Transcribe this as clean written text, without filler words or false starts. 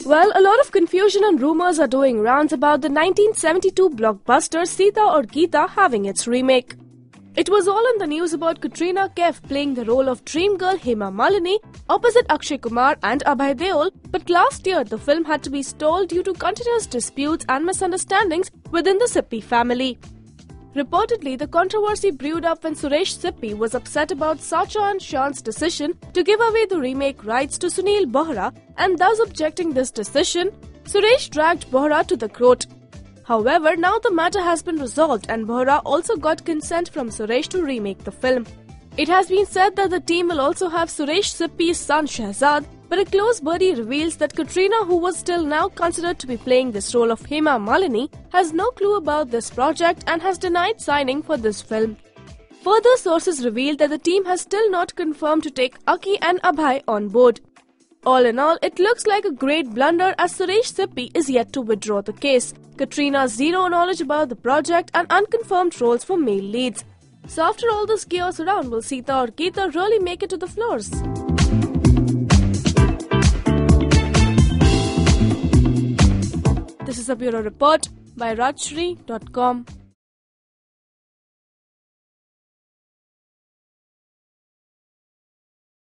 Well, a lot of confusion and rumors are doing rounds about the 1972 blockbuster Sita Aur Geeta having its remake. It was all in the news about Katrina Kaif playing the role of dream girl Hema Malini opposite Akshay Kumar and Abhay Deol, but last year the film had to be stalled due to continuous disputes and misunderstandings within the Sippy family. Reportedly, the controversy brewed up when Suresh Sippy was upset about Sacha and Shan's decision to give away the remake rights to Sunil Bohra, and thus objecting this decision, Suresh dragged Bohra to the court. However, now the matter has been resolved and Bohra also got consent from Suresh to remake the film. It has been said that the team will also have Suresh Sippy's son Shehzad, but a close buddy reveals that Katrina, who was till now considered to be playing this role of Hema Malini, has no clue about this project and has denied signing for this film. Further sources reveal that the team has still not confirmed to take Aki and Abhay on board. All in all, it looks like a great blunder as Suresh Sippy is yet to withdraw the case. Katrina's zero knowledge about the project and unconfirmed roles for male leads. So after all this chaos around, will Sita Aur Geeta really make it to the floors? This is a bureau report by Rajshri.com.